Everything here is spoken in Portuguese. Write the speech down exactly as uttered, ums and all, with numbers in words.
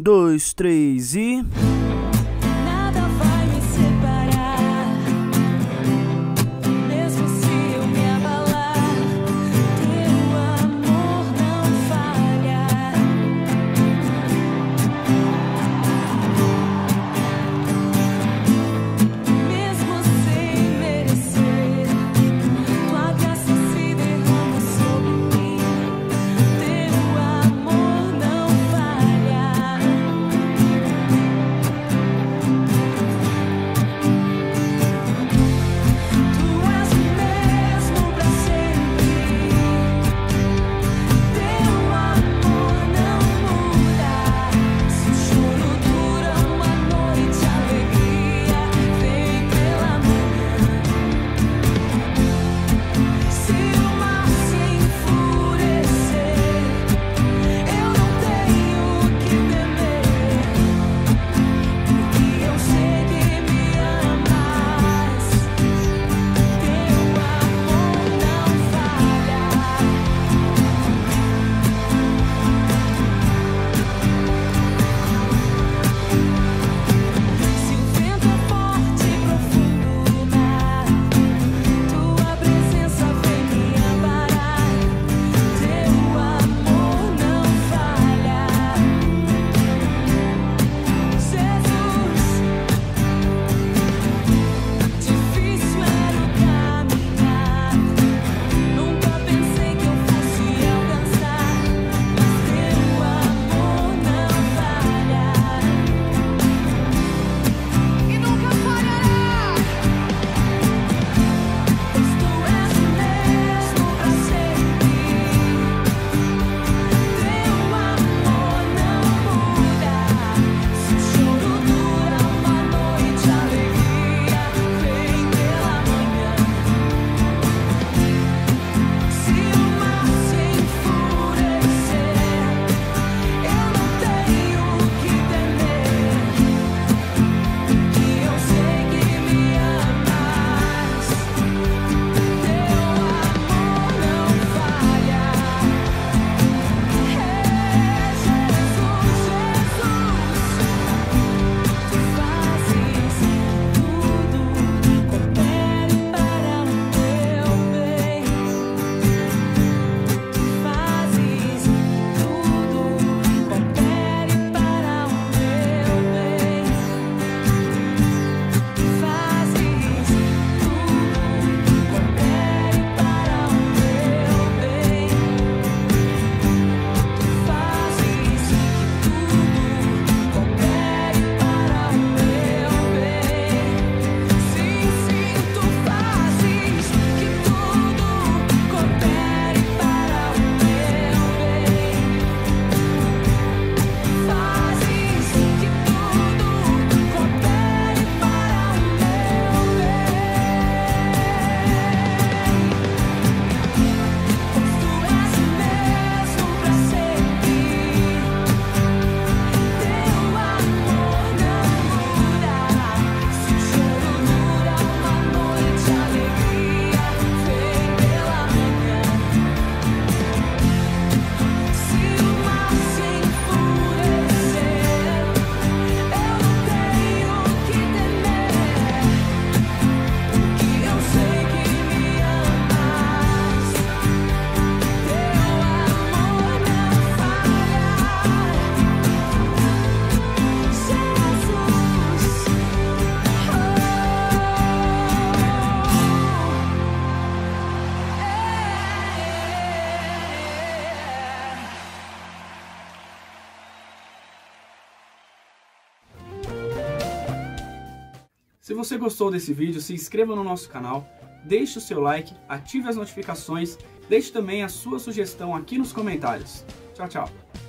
dois, três e... Nada vai me separar, mesmo se eu me abalar, teu amor não falha. Mesmo sem merecer, tua graça se derrama sobre mim, teu amor não falha. Tu és o mesmo pra sempre, teu amor não muda. Se o choro dura uma noite, a alegria vem pela manhã. Se o mar se enfurecer, eu não tenho o que temer, porque eu sei que me amas, teu amor não falha. Se o vento é forte e profundo no mar, tua presença vem me amparar, teu amor não falha. Jesus, difícil era o caminhar, nunca pensei que eu fosse alcançar, mas teu amor não falha e nunca falhará, pois tu és o mesmo pra sempre, teu amor não muda. Se o choro dura uma noite, a alegria vem pela manhã. Se o mar se enfurecer, eu não tenho o que temer, porque eu sei que me amas, teu amor não falha. É Jesus, Jesus, tu fazes tudo, coopere para o meu bem. Tu fazes tudo, coopere para o meu bem. Tu fazes tudo, coopere para o meu bem. Tu fazes tudo, coopere para o meu bem. Sim, sim, tu fazes que tudo coopere para o meu bem. Fazes que tudo coopere para o meu bem. Pois tu és o mesmo pra sempre, teu amor não muda. Se o choro dura uma noite, a alegria vem pela manhã. Se o mar se enfurecer, eu não tenho o que temer, porque eu sei que me amas, teu amor não falha. Se você gostou desse vídeo, se inscreva no nosso canal, deixe o seu like, ative as notificações, deixe também a sua sugestão aqui nos comentários. Tchau, tchau!